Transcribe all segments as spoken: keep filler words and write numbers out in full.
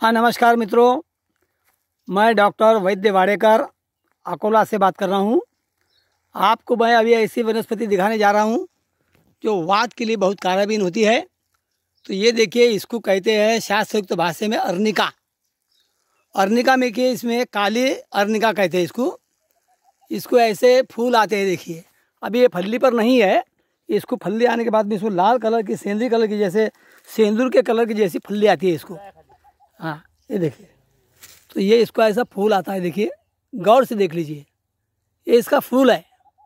हाँ नमस्कार मित्रों, मैं डॉक्टर वैद्य वाडेकर अकोला से बात कर रहा हूँ। आपको मैं अभी ऐसी वनस्पति दिखाने जा रहा हूँ जो वात के लिए बहुत कार्याबीन होती है। तो ये देखिए, इसको कहते हैं शास्त्रोक्त भाषा में अर्निका। अर्निका में कि इसमें काली अर्निका कहते हैं इसको। इसको ऐसे फूल आते हैं, देखिए अभी ये फल्ली पर नहीं है। इसको फल्ली आने के बाद में इसको लाल कलर की, सेंदरी कलर की, जैसे सेंदूर के कलर की जैसी फल्ली आती है इसको। हाँ ये देखिए, तो ये इसको ऐसा फूल आता है, देखिए गौर से देख लीजिए, ये इसका फूल है,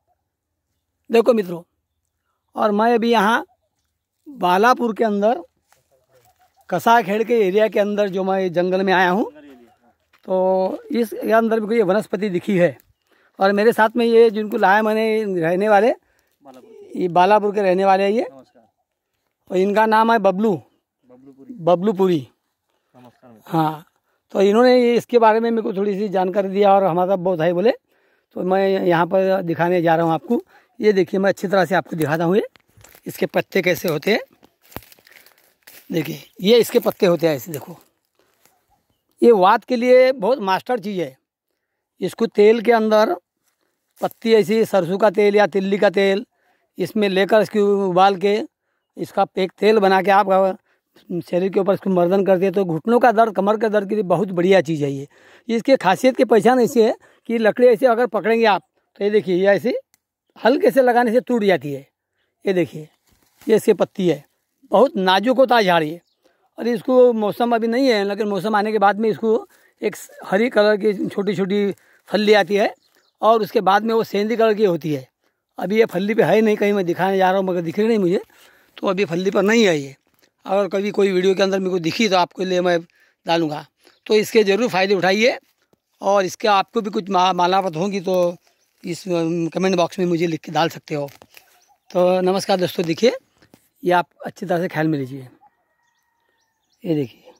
देखो मित्रों। और मैं अभी यहाँ बालापुर के अंदर कसाखेड़ के एरिया के अंदर जो मैं जंगल में आया हूँ, तो इस अंदर भी कोई वनस्पति दिखी है। और मेरे साथ में ये जिनको लाया मैंने, रहने वाले ये बालापुर के रहने वाले हैं ये, और इनका नाम है बबलू बबलूपुरी। हाँ, तो इन्होंने ये इसके बारे में मेरे को थोड़ी सी जानकारी दिया और हमारा बहुत भाई बोले, तो मैं यहाँ पर दिखाने जा रहा हूँ आपको। ये देखिए, मैं अच्छी तरह से आपको दिखाता हूँ ये इसके पत्ते कैसे होते हैं। देखिए ये इसके पत्ते होते हैं ऐसे, देखो ये वात के लिए बहुत मास्टर चीज़ है। इसको तेल के अंदर पत्ती ऐसी सरसों का तेल या तिल्ली का तेल इसमें लेकर इसकी उबाल के इसका एक तेल बना के आप शरीर के ऊपर इसको मर्दन करते हैं तो घुटनों का दर्द, कमर के दर्द के लिए बहुत बढ़िया चीज़ है ये। इसकी खासियत की पहचान ऐसी है कि लकड़ी ऐसे अगर पकड़ेंगे आप तो ये देखिए, ये ऐसे हल्के से लगाने से टूट जाती है। ये देखिए, ये इसकी पत्ती है, बहुत नाजुक होता है झाड़ ये। और इसको मौसम अभी नहीं है, लेकिन मौसम आने के बाद में इसको एक हरी कलर की छोटी छोटी फल्ली आती है और उसके बाद में वो सेंधी कलर की होती है। अभी ये फल्ली पे है नहीं, कहीं मैं दिखाने जा रहा हूँ मगर दिख रही नहीं मुझे, तो अभी फल्ली पर नहीं है ये। अगर कभी कोई वीडियो के अंदर मेरे को दिखी तो आपके लिए मैं डालूँगा, तो इसके ज़रूर फ़ायदे उठाइए। और इसके आपको भी कुछ मा, मालावत होंगी तो इस कमेंट बॉक्स में मुझे लिख के डाल सकते हो। तो नमस्कार दोस्तों, देखिए ये आप अच्छी तरह से ख्याल में लीजिए। ये देखिए,